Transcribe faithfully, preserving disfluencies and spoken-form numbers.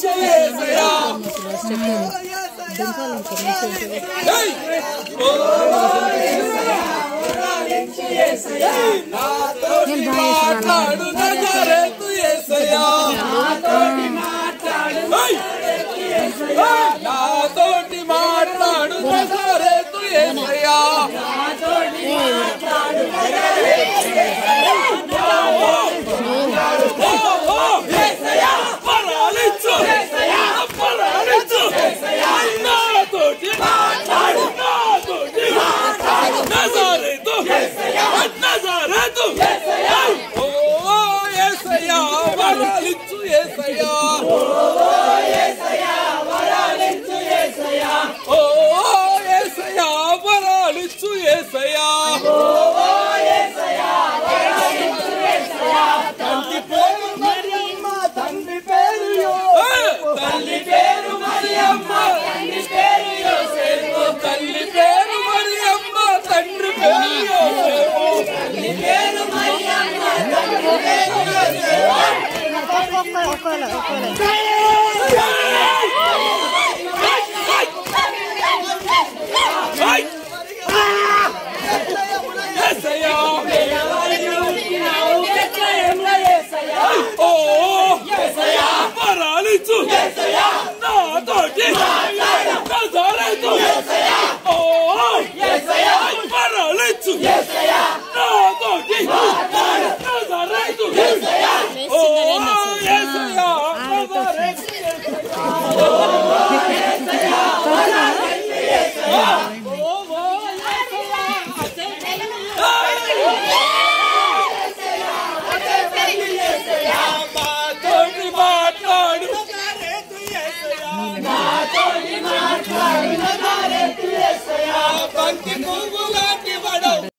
నాతోటి మాట్లాడు నజరేతు యేసయ్యా పరాలిచ్చు పరాలిచ్చు నాతోటి మాట్లాడు నాతోటి నజరేతు నజరేతు ఓ యేసయ్యా పరాలిచ్చు యేసయ్యా ఓ యేసయ్యా వరాలిచ్చు యేసయ్యా తండ్రి పేరు మరియమ్మ తండ్రి పేరు తల్లి పేరు మరియమ్మ తండ్రి పేరు యోసేపు తల్లి పేరు మరియమ్మ తండ్రి పేరు యోసేపు తల్లి పేరు మరియమ్మ తండ్రి పేరు యోసేపు పరాలిచ్చు నాతోటి నజరేతు ఓ పరాలిచ్చు నాతోటి నజరేతు ఓ యేసయ్యా నజరేతు మాట్లాడు